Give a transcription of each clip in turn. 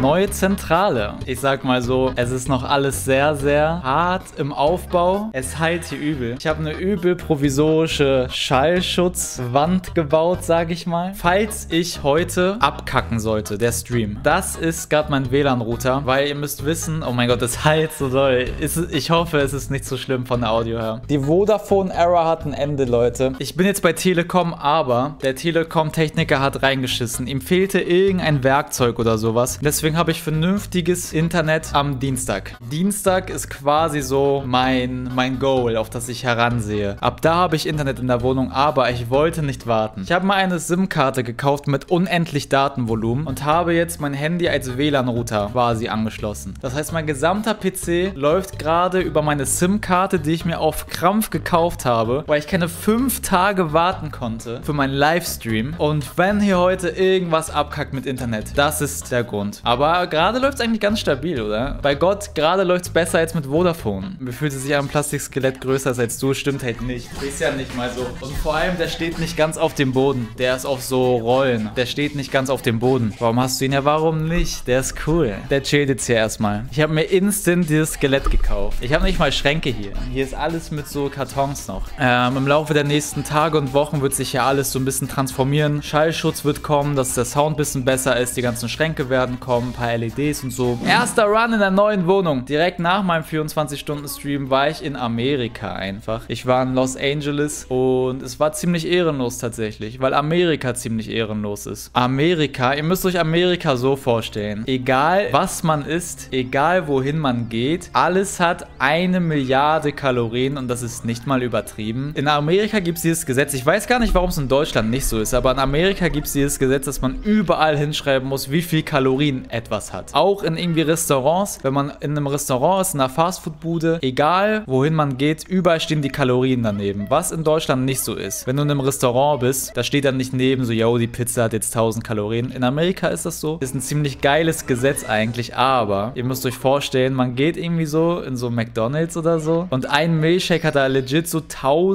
neue Zentrale. Ich sag mal so, es ist noch alles sehr, sehr hart im Aufbau. Es heilt hier übel. Ich habe eine übel provisorische Schallschutzwand gebaut, sage ich mal. Falls ich heute abkacken sollte, der Stream. Das ist gerade mein WLAN-Router, weil ihr müsst wissen, oh mein Gott, es heilt so doll. Ich hoffe, es ist nicht so schlimm von der Audio her. Die Vodafone-Era hat ein Ende, Leute. Ich bin jetzt bei Telekom, aber der Telekom-Techniker hat reingeschissen. Ihm fehlte irgendein Werkzeug oder sowas. Deswegen habe ich vernünftiges Internet am Dienstag. Dienstag ist quasi so mein Goal, auf das ich heransehe. Ab da habe ich Internet in der Wohnung, aber ich wollte nicht warten. Ich habe mal eine SIM-Karte gekauft mit unendlich Datenvolumen und habe jetzt mein Handy als WLAN-Router quasi angeschlossen. Das heißt, mein gesamter PC läuft gerade über meine SIM-Karte, die ich mir auf Krampf gekauft habe, weil ich keine 5 Tage warten konnte für meinen Livestream. Und wenn hier heute irgendwas abkackt mit Internet, das ist der Grund. Aber gerade läuft es eigentlich ganz stabil, oder? Bei Gott, gerade läuft es besser als mit Vodafone. Mir fühlt sich ein Plastikskelett größer ist als du, stimmt halt nicht. Ist ja nicht mal so. Und vor allem, der steht nicht ganz auf dem Boden. Der ist auf so Rollen. Der steht nicht ganz auf dem Boden. Warum hast du ihn? Ja, warum nicht? Der ist cool. Der chillt jetzt hier erstmal. Ich habe mir instant dieses Skelett gekauft. Ich habe nicht mal Schränke hier. Hier ist alles mit so Kartons noch. Im Laufe der nächsten Tage und Wochen wird sich ja alles so ein bisschen transformieren. Schallschutz wird kommen, dass der Sound ein bisschen besser ist. Die ganzen Schränke werden kommen, ein paar LEDs und so. Erster Run in der neuen Wohnung. Direkt nach meinem 24-Stunden-Stream war ich in Amerika einfach. Ich war in Los Angeles und es war ziemlich ehrenlos tatsächlich, weil Amerika ziemlich ehrenlos ist. Amerika, ihr müsst euch Amerika so vorstellen. Egal was man isst, egal wohin man geht, alles hat 1 Milliarde Kalorien und das ist nicht mal übertrieben. In Amerika gibt es dieses Gesetz, ich weiß gar nicht, warum es in Deutschland nicht so ist, aber in Amerika gibt es dieses Gesetz, dass man überall hinschreiben muss, wie viel Kalorien etwas hat. Auch in irgendwie Restaurants, wenn man in einem Restaurant ist, in einer Fastfood-Bude, egal wohin man geht, überall stehen die Kalorien daneben, was in Deutschland nicht so ist. Wenn du in einem Restaurant bist, da steht dann nicht neben so, yo, die Pizza hat jetzt 1000 Kalorien. In Amerika ist das so. Ist ein ziemlich geiles Gesetz eigentlich, aber ihr müsst euch vorstellen, man geht irgendwie so in so McDonald's oder so und ein Milchshake hat da legit so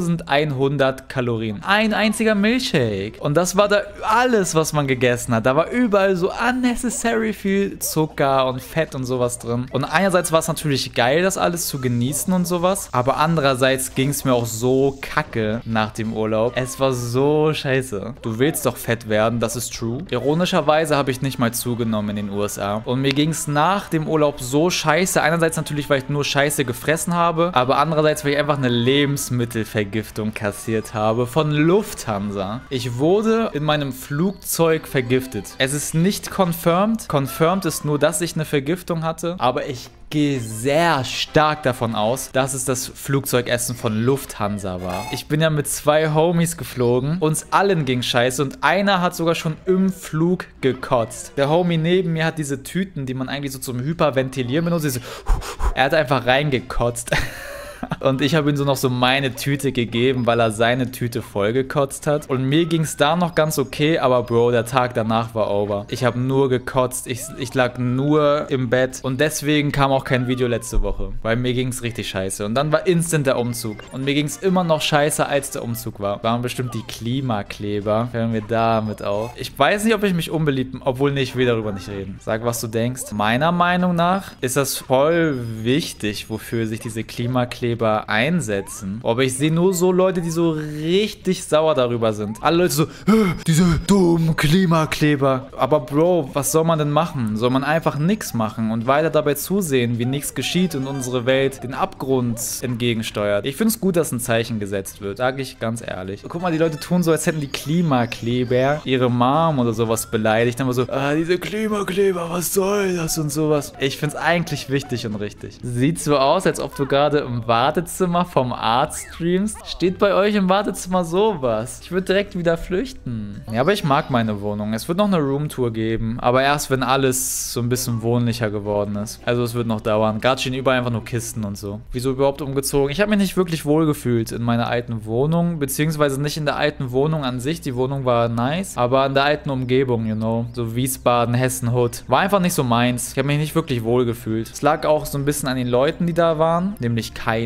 1100 Kalorien. Ein einziger Milchshake. Und das war da alles, was man gegessen hat. Da war überall so unnecessary viel Zucker und Fett und sowas drin. Und einerseits war es natürlich geil, das alles zu genießen und sowas, aber andererseits ging es mir auch so kacke nach dem Urlaub. Es war so scheiße. Du willst doch fett werden, das ist true. Ironischerweise habe ich nicht mal zugenommen in den USA. Und mir ging es nach dem Urlaub so scheiße. Einerseits natürlich, weil ich nur Scheiße gefressen habe, aber andererseits, weil ich einfach eine Lebensmittelvergiftung kassiert habe von Lufthansa. Ich wurde in meinem Flugzeug vergiftet. Es ist nicht confirmed. Confirmed ist nur, dass ich eine Vergiftung hatte, aber ich gehe sehr stark davon aus, dass es das Flugzeugessen von Lufthansa war. Ich bin ja mit 2 Homies geflogen. Uns allen ging scheiße und einer hat sogar schon im Flug gekotzt. Der Homie neben mir hat diese Tüten, die man eigentlich so zum Hyperventilieren benutzt. Er hat einfach reingekotzt. Und ich habe ihm so noch so meine Tüte gegeben, weil er seine Tüte vollgekotzt hat. Und mir ging es da noch ganz okay, aber Bro, der Tag danach war over. Ich habe nur gekotzt, ich lag nur im Bett. Und deswegen kam auch kein Video letzte Woche, weil mir ging es richtig scheiße. Und dann war instant der Umzug. Und mir ging es immer noch scheiße, als der Umzug war. Waren bestimmt die Klimakleber. Hören wir damit auf. Ich weiß nicht, ob ich mich unbeliebt bin, obwohl ich will darüber nicht reden. Sag, was du denkst. Meiner Meinung nach ist das voll wichtig, wofür sich diese Klimakleber einsetzen. Aber ich sehe nur so Leute, die so richtig sauer darüber sind. Alle Leute so, diese dummen Klimakleber. Aber Bro, was soll man denn machen? Soll man einfach nichts machen und weiter dabei zusehen, wie nichts geschieht und unsere Welt den Abgrund entgegensteuert? Ich finde es gut, dass ein Zeichen gesetzt wird, sage ich ganz ehrlich. Guck mal, die Leute tun so, als hätten die Klimakleber ihre Mom oder sowas beleidigt. Dann immer so, diese Klimakleber, was soll das und sowas. Ich finde es eigentlich wichtig und richtig. Sieht so aus, als ob du gerade im Wartezimmer vom Arzt streamst. Steht bei euch im Wartezimmer sowas? Ich würde direkt wieder flüchten. Ja, aber ich mag meine Wohnung. Es wird noch eine Roomtour geben, aber erst, wenn alles so ein bisschen wohnlicher geworden ist. Also es wird noch dauern. Gerade stehen überall einfach nur Kisten und so. Wieso überhaupt umgezogen? Ich habe mich nicht wirklich wohl gefühlt in meiner alten Wohnung, beziehungsweise nicht in der alten Wohnung an sich. Die Wohnung war nice, aber in der alten Umgebung, you know. So Wiesbaden, Hessen-Hut. War einfach nicht so meins. Ich habe mich nicht wirklich wohl gefühlt. Es lag auch so ein bisschen an den Leuten, die da waren, nämlich keiner.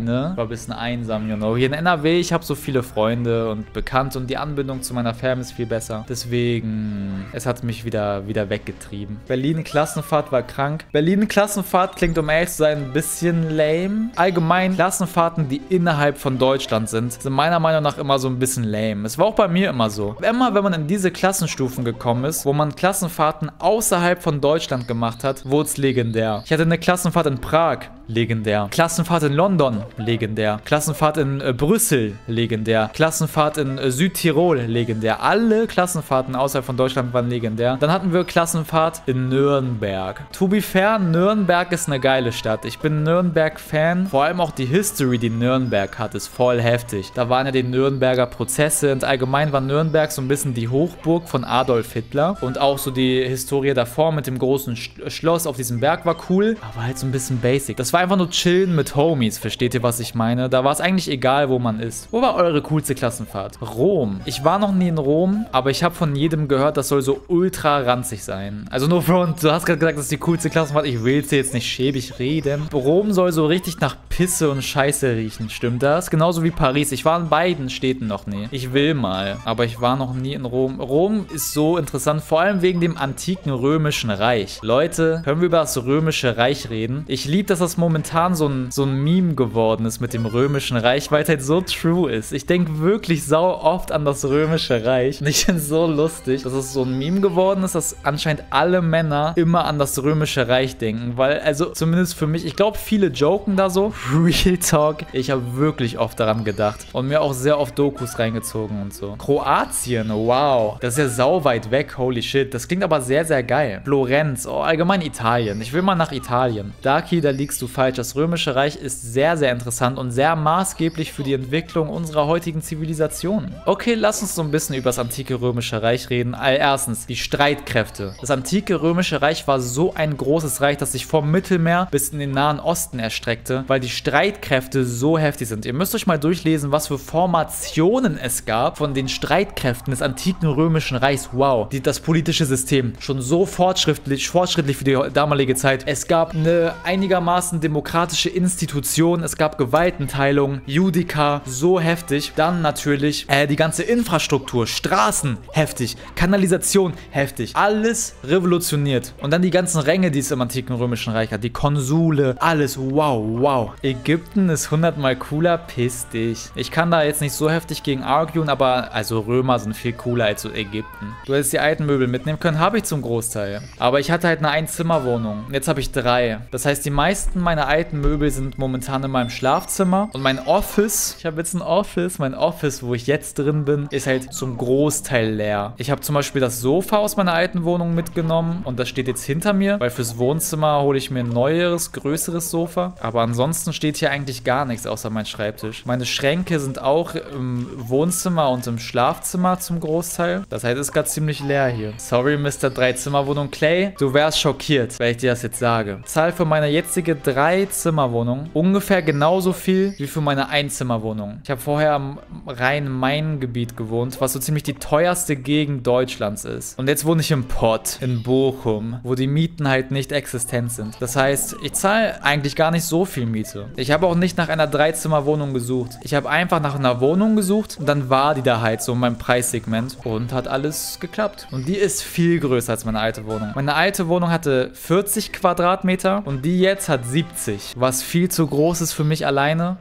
alleine. War ein bisschen einsam, you know. Hier in NRW, ich habe so viele Freunde und Bekannte und die Anbindung zu meiner Fam ist viel besser. Deswegen, es hat mich wieder weggetrieben. Berlin-Klassenfahrt war krank. Berlin-Klassenfahrt klingt, um ehrlich zu sein, ein bisschen lame. Allgemein, Klassenfahrten, die innerhalb von Deutschland sind meiner Meinung nach immer so ein bisschen lame. Es war auch bei mir immer so. Immer, wenn man in diese Klassenstufen gekommen ist, wo man Klassenfahrten außerhalb von Deutschland gemacht hat, wurde es legendär. Ich hatte eine Klassenfahrt in Prag, legendär. Klassenfahrt in London, legendär. Klassenfahrt in Brüssel, legendär. Klassenfahrt in Südtirol, legendär. Alle Klassenfahrten außerhalb von Deutschland waren legendär. Dann hatten wir Klassenfahrt in Nürnberg. To be fair, Nürnberg ist eine geile Stadt. Ich bin Nürnberg-Fan. Vor allem auch die History, die Nürnberg hat, ist voll heftig. Da waren ja die Nürnberger Prozesse und allgemein war Nürnberg so ein bisschen die Hochburg von Adolf Hitler. Und auch so die Historie davor mit dem großen Schloss auf diesem Berg war cool, aber halt so ein bisschen basic. Das war einfach nur chillen mit Homies, versteht ihr, was ich meine? Da war es eigentlich egal, wo man ist. Wo war eure coolste Klassenfahrt? Rom. Ich war noch nie in Rom, aber ich habe von jedem gehört, das soll so ultra ranzig sein. Also nur Front, du hast gerade gesagt, das ist die coolste Klassenfahrt. Ich will dir jetzt nicht schäbig reden. Rom soll so richtig nach Pisse und Scheiße riechen, stimmt das? Genauso wie Paris. Ich war in beiden Städten noch nie. Ich will mal, aber ich war noch nie in Rom. Rom ist so interessant, vor allem wegen dem antiken römischen Reich. Leute, können wir über das römische Reich reden? Ich liebe, dass das momentan so ein Meme geworden ist mit dem römischen Reich, weil es halt so true ist. Ich denke wirklich sau oft an das römische Reich und ich finde es so lustig, dass es so ein Meme geworden ist, dass anscheinend alle Männer immer an das römische Reich denken, weil, also zumindest für mich, ich glaube, viele joken da so. Real Talk. Ich habe wirklich oft daran gedacht und mir auch sehr oft Dokus reingezogen und so. Kroatien, wow. Das ist ja sau weit weg, holy shit. Das klingt aber sehr, sehr geil. Florenz, oh, allgemein Italien. Ich will mal nach Italien. Daki, da liegst du falsch. Das Römische Reich ist sehr, sehr interessant und sehr maßgeblich für die Entwicklung unserer heutigen Zivilisation. Okay, lass uns so ein bisschen über das antike Römische Reich reden. Erstens, die Streitkräfte. Das antike Römische Reich war so ein großes Reich, das sich vom Mittelmeer bis in den Nahen Osten erstreckte, weil die Streitkräfte so heftig sind. Ihr müsst euch mal durchlesen, was für Formationen es gab von den Streitkräften des antiken Römischen Reichs. Wow, das politische System schon so fortschrittlich für die damalige Zeit. Es gab eine einigermaßen demokratische Institution, es gab Gewaltenteilung, Judica, so heftig. Dann natürlich die ganze Infrastruktur, Straßen, heftig, Kanalisation, heftig. Alles revolutioniert. Und dann die ganzen Ränge, die es im antiken Römischen Reich hat, die Konsule, alles, wow, wow. Ägypten ist 100-mal cooler, piss dich. Ich kann da jetzt nicht so heftig gegen arguen, aber also Römer sind viel cooler als so Ägypten. Du hättest die alten Möbel mitnehmen können, habe ich zum Großteil. Aber ich hatte halt eine Einzimmerwohnung. Jetzt habe ich 3. Das heißt, die meisten meiner alten Möbel sind momentan in meinem Schlafzimmer. Und mein Office, ich habe jetzt ein Office, mein Office, wo ich jetzt drin bin, ist halt zum Großteil leer. Ich habe zum Beispiel das Sofa aus meiner alten Wohnung mitgenommen und das steht jetzt hinter mir, weil fürs Wohnzimmer hole ich mir ein neueres, größeres Sofa. Aber ansonsten steht hier eigentlich gar nichts außer mein Schreibtisch. Meine Schränke sind auch im Wohnzimmer und im Schlafzimmer zum Großteil. Das heißt, es ist gerade ziemlich leer hier. Sorry, Mr. 3-Zimmer-Wohnung Clay. Du wärst schockiert, wenn ich dir das jetzt sage. Zahl für meine jetzige 3-Zimmer-Wohnung ungefähr genauso viel wie für meine Einzimmerwohnung. Ich habe vorher am Rhein-Main-Gebiet gewohnt, was so ziemlich die teuerste Gegend Deutschlands ist. Und jetzt wohne ich im Pott, in Bochum, wo die Mieten halt nicht existent sind. Das heißt, ich zahle eigentlich gar nicht so viel Miete. Ich habe auch nicht nach einer 3-Zimmer-Wohnung gesucht. Ich habe einfach nach einer Wohnung gesucht und dann war die da halt so in meinem Preissegment und hat alles geklappt. Und die ist viel größer als meine alte Wohnung. Meine alte Wohnung hatte 40 Quadratmeter und die jetzt hat 70, was viel zu groß ist für mich alleine,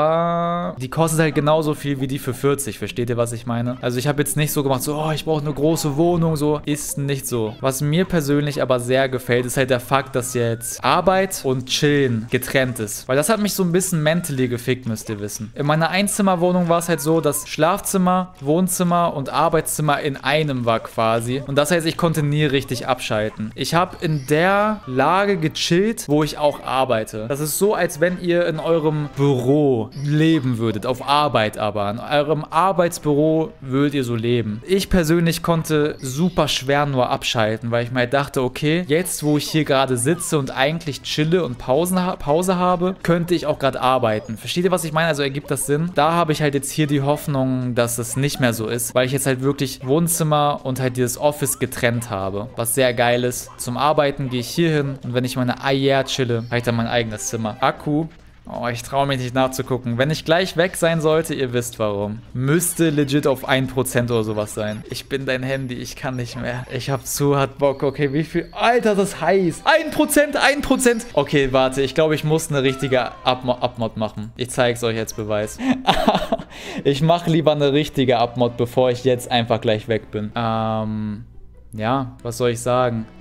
aber die kostet halt genauso viel wie die für 40, versteht ihr, was ich meine? Also ich habe jetzt nicht so gemacht, so, oh, ich brauche eine große Wohnung, so, ist nicht so. Was mir persönlich aber sehr gefällt, ist halt der Fakt, dass jetzt Arbeit und Chillen getrennt ist, weil das hat mich so ein bisschen mentally gefickt, müsst ihr wissen. In meiner Einzimmerwohnung war es halt so, dass Schlafzimmer, Wohnzimmer und Arbeitszimmer in einem war quasi und das heißt, ich konnte nie richtig abschalten. Ich habe in der Lage gechillt, wo ich auch arbeite. Das ist so, als wenn ihr in eurem Büro leben würdet, auf Arbeit aber. In eurem Arbeitsbüro würdet ihr so leben. Ich persönlich konnte super schwer nur abschalten, weil ich mir halt dachte, okay, jetzt wo ich hier gerade sitze und eigentlich chille und Pause habe, könnte ich auch gerade arbeiten. Versteht ihr, was ich meine? Also ergibt das Sinn? Da habe ich halt jetzt hier die Hoffnung, dass es nicht mehr so ist, weil ich jetzt halt wirklich Wohnzimmer und halt dieses Office getrennt habe, was sehr geil ist. Zum Arbeiten gehe ich hier hin und wenn ich meine chille, habe ich dann mein eigenes Zimmer. Akku Oh, ich traue mich nicht nachzugucken. Wenn ich gleich weg sein sollte, ihr wisst warum. Müsste legit auf 1% oder sowas sein. Ich bin dein Handy, ich kann nicht mehr. Ich hab zu hart Bock. Okay, wie viel? Alter, das ist heiß. 1%, 1%. Okay, warte, ich glaube, ich muss eine richtige Abmod machen. Ich zeige es euch jetzt Beweis. Ich mache lieber eine richtige Abmod, bevor ich jetzt einfach gleich weg bin. Ja, was soll ich sagen?